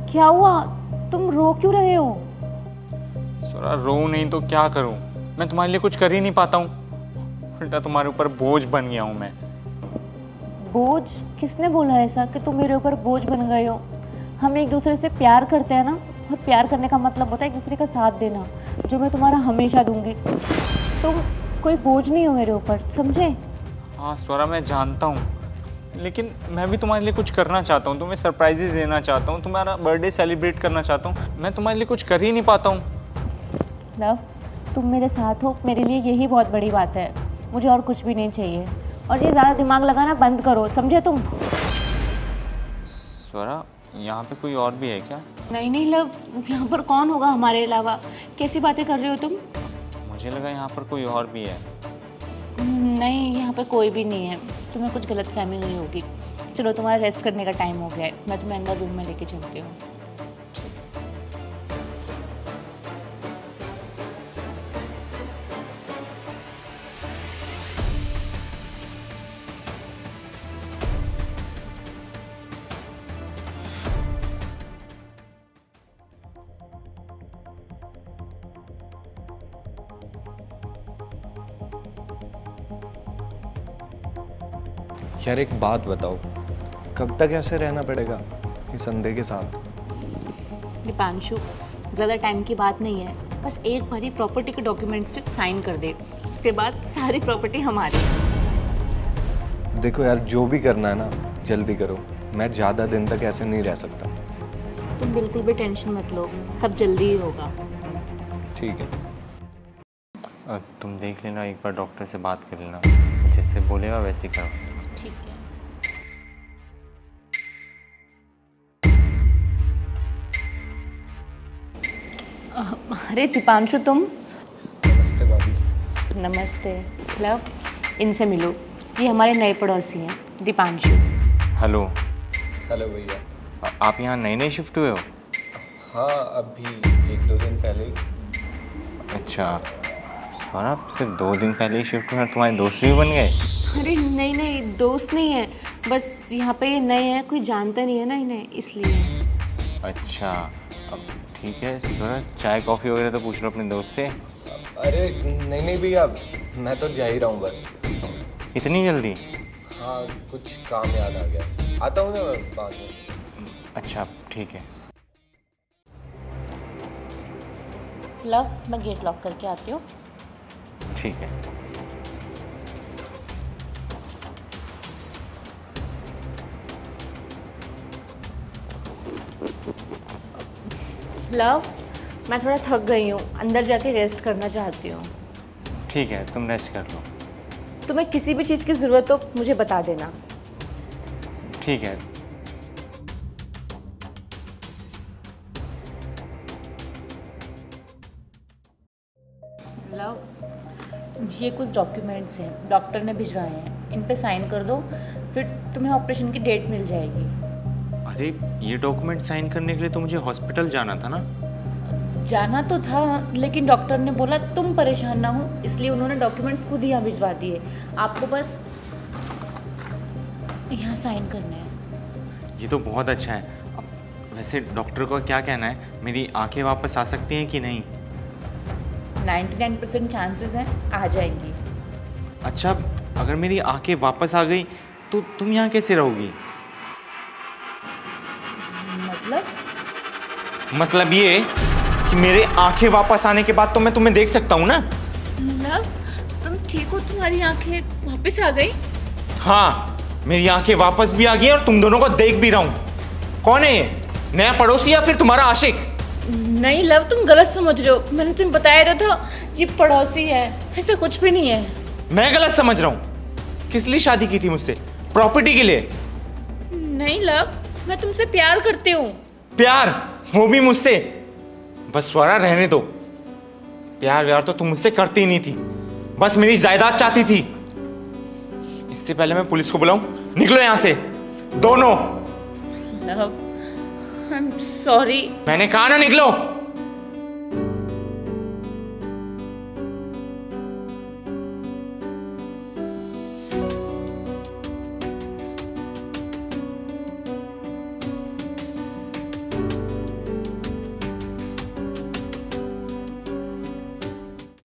क्या हुआ? तुम रो क्यों रहे हो? स्वरा रो नहीं तो क्या करूं? मैं तुम्हारे लिए कुछ कर ही नहीं पाता हूँ। उल्टा तुम्हारे ऊपर बोझ बन गया हूँ मैं। बोझ? किसने बोला ऐसा कि तुम मेरे ऊपर बोझ बन गए हो? हम एक दूसरे से प्यार करते हैं ना, और प्यार करने का मतलब होता है एक दूसरे का साथ देना, जो मैं तुम्हारा हमेशा दूंगी। तुम कोई बोझ नहीं हो मेरे ऊपर, समझे? हाँ स्वरा, मैं जानता हूँ, लेकिन मैं भी तुम्हारे लिए कुछ करना चाहता हूँ, तुम्हें सरप्राइजेस देना चाहता हूँ, तुम्हारा बर्थडे सेलिब्रेट करना चाहता हूँ। मैं तुम्हारे लिए कुछ कर ही नहीं पाता हूँ। लव, तुम मेरे साथ हो, मेरे लिए यही बहुत बड़ी बात है। मुझे और कुछ भी नहीं चाहिए। और ये ज़्यादा दिमाग लगाना बंद करो, समझे तुम? स्वरा, यहाँ पे कोई और भी है क्या? नहीं नहीं लव, यहाँ पर कौन होगा हमारे अलावा? कैसी बातें कर रहे हो तुम? मुझे लगा यहाँ पर कोई और भी है। नहीं, यहाँ पर कोई भी नहीं है। तुम्हें कुछ गलतफहमी हुई होगी। चलो, तुम्हारा रेस्ट करने का टाइम हो गया है, मैं तुम्हें अंदर रूम में लेके चलती हूँ। यार एक बात बताओ, कब तक ऐसे रहना पड़ेगा इस अंधे के साथ? दीपांशु, ज़्यादा टाइम की बात नहीं है, बस एक बारी प्रॉपर्टी के डॉक्यूमेंट्स पे साइन कर दे, उसके बाद सारी प्रॉपर्टी हमारी। देखो यार, जो भी करना है ना जल्दी करो, मैं ज़्यादा दिन तक ऐसे नहीं रह सकता। तुम बिल्कुल भी टेंशन मत लो, सब जल्दी ही होगा। ठीक है। तुम देख लेना, एक बार डॉक्टर से बात कर लेना, जैसे बोलेगा वैसे करो। ठीक है। अरे दीपांशु, तुम? नमस्ते भाभी। नमस्ते। लव, इनसे मिलो, ये हमारे नए पड़ोसी हैं, दीपांशु। हेलो। हेलो भैया। आप यहाँ नए नए शिफ्ट हुए हो? हाँ, अभी 1-2 दिन पहले ही। अच्छा स्वरा, सिर्फ 2 दिन पहले ही शिफ्ट हुए, तुम्हारे दोस्त भी बन गए? अरे नहीं नहीं, दोस्त नहीं है, बस यहाँ पे ये नए हैं, कोई जानता नहीं है ना इन्हें, इसलिए। अच्छा, अब ठीक है स्वरा, चाय कॉफ़ी वगैरह तो पूछ लो अपने दोस्त से। अरे नहीं नहीं भैया, मैं तो जा ही रहा हूँ बस। इतनी जल्दी? हाँ, कुछ काम याद आ गया, आता हूँ ना बाद में। अच्छा ठीक है। लव, मैं गेट लॉक करके आती हूँ। ठीक है। लव, मैं थोड़ा थक गई हूँ, अंदर जाके रेस्ट करना चाहती हूँ। ठीक है, तुम रेस्ट कर लो। तुम्हें किसी भी चीज़ की ज़रूरत हो मुझे बता देना। ठीक है। लव, ये कुछ डॉक्यूमेंट्स हैं, डॉक्टर ने भिजवाए हैं, इन पे साइन कर दो, फिर तुम्हें ऑपरेशन की डेट मिल जाएगी। अरे ये डॉक्यूमेंट साइन करने के लिए तो मुझे हॉस्पिटल जाना था ना? जाना तो था, लेकिन डॉक्टर ने बोला तुम परेशान ना हो, इसलिए उन्होंने डॉक्यूमेंट्स खुद ही यहाँ भिजवा दिए। आपको बस यहाँ साइन करने हैं। ये तो बहुत अच्छा है। अब वैसे डॉक्टर को क्या कहना है, मेरी आंखें वापस आ सकती हैं कि नहीं? 99% चांसेस हैं आ जाएंगी। अच्छा, अगर मेरी आंखें वापस आ गई तो तुम यहाँ कैसे रहोगी? मतलब ये कि मेरे आंखें वापस आने के बाद तो मैं तुम्हें देख सकता हूँ ना? लव, तुम ठीक हो? तुम्हारी आंखें वापस आ गई? हाँ, मेरी आंखें वापस भी आ गई और तुम दोनों को देख भी रहा हूँ। कौन है ये? नया पड़ोसी या फिर तुम्हारा आशिक? नहीं लव, तुम गलत समझ रहे हो, मैंने तुम्हें बताया रहा था ये पड़ोसी है, ऐसा कुछ भी नहीं है। मैं गलत समझ रहा हूँ? किस लिए शादी की थी मुझसे? प्रॉपर्टी के लिए? नहीं लव, मैं तुमसे प्यार करती हूँ। प्यार? वो भी मुझसे? बस स्वरा, रहने दो। प्यार व्यार तो तुम मुझसे करती ही नहीं थी, बस मेरी जायदाद चाहती थी। इससे पहले मैं पुलिस को बुलाऊं? निकलो यहां से दोनों। Love, I am sorry. मैंने कहा ना निकलो।